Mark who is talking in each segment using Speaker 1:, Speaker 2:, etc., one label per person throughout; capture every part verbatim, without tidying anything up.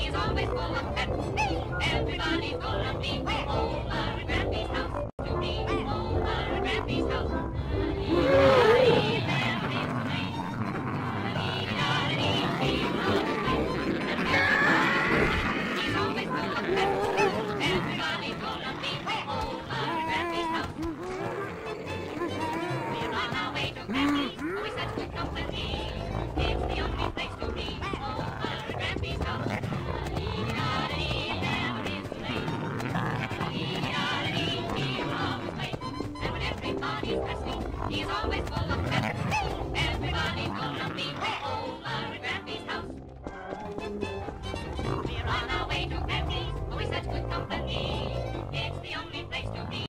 Speaker 1: He's always full of pep. Everybody's gonna be over at Grampy's house to be over at Grampy's house. He's always full of pep. Everybody's gonna be over at Grampy's house. We're on our way to Grampy's, always such good company. It's the only place to be over at Grampy's house. He's always full of pep. Everybody's gonna be over at Grampy's house. We're on our way to Grampy's, always such good company. It's the only place to be.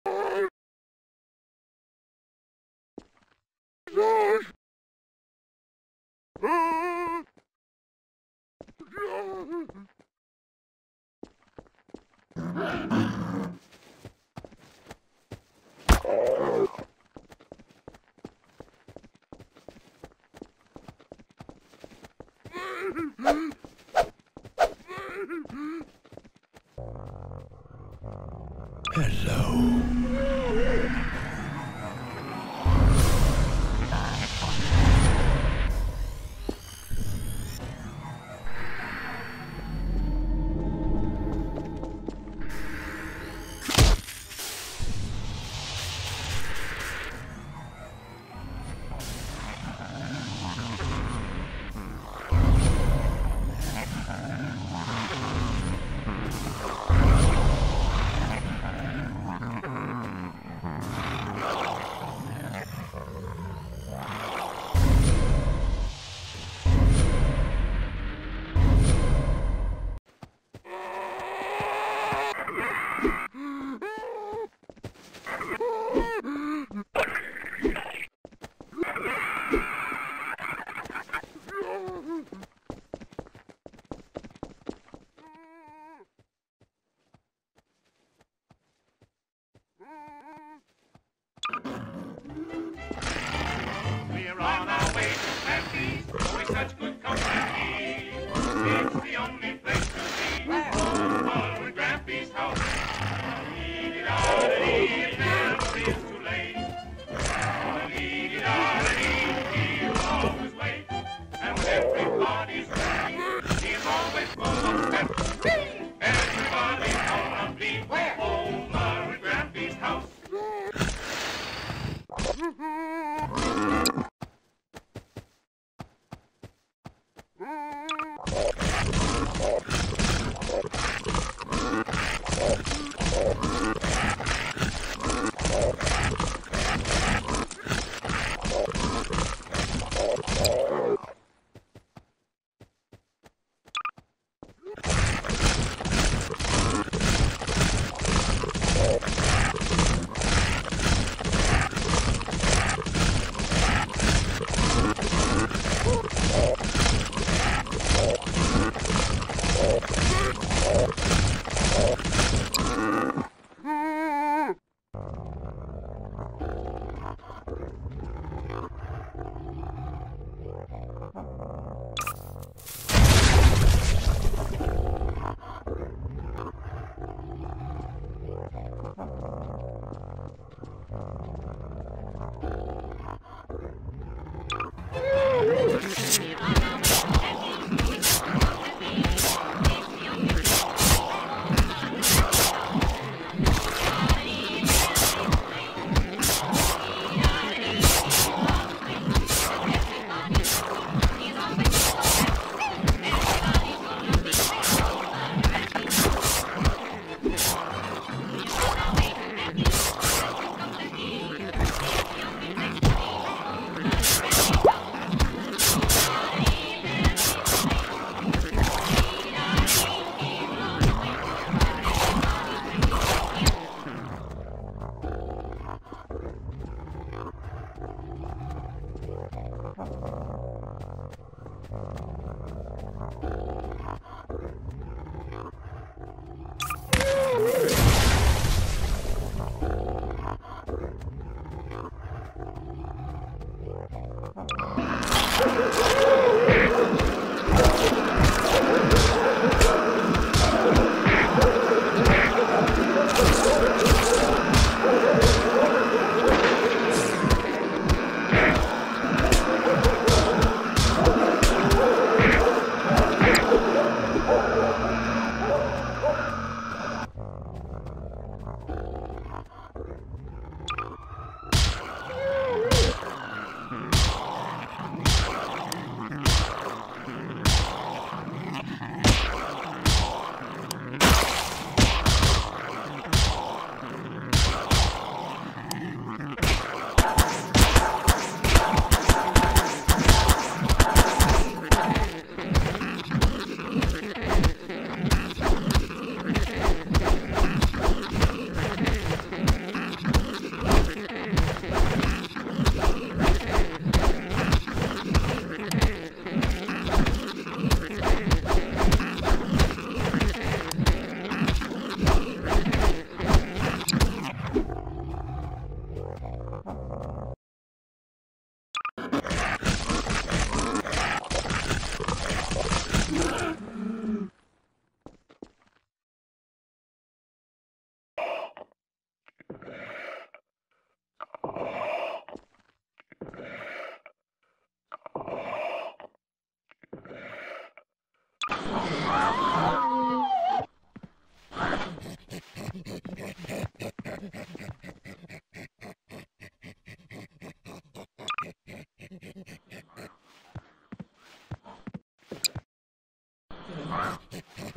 Speaker 2: Hello.
Speaker 3: We're on our way to Grampy's, always such good company. It's the only place to be, over at Grampy's house. Dee-dee-da-da-dee, it never is too late. Dee-dee-da-da-dee, he'll always wait. And when everybody's ready, he's always full of pep. Everybody's gonna be over at Grampy's house.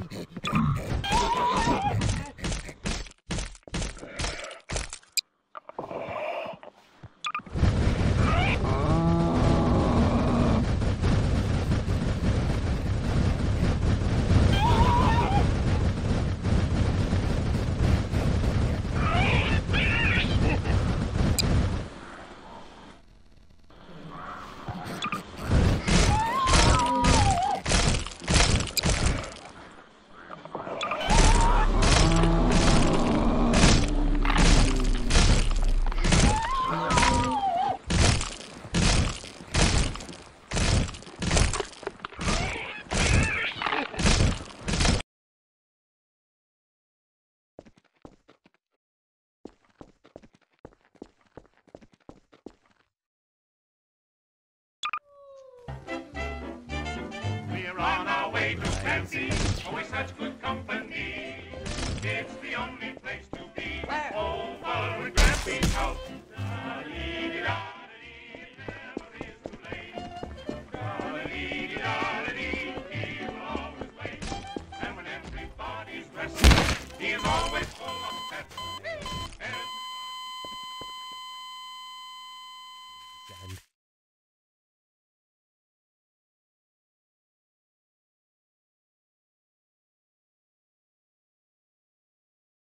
Speaker 3: On our way to fancy, always such good company. It's the only place to be. Over at Grampy's house.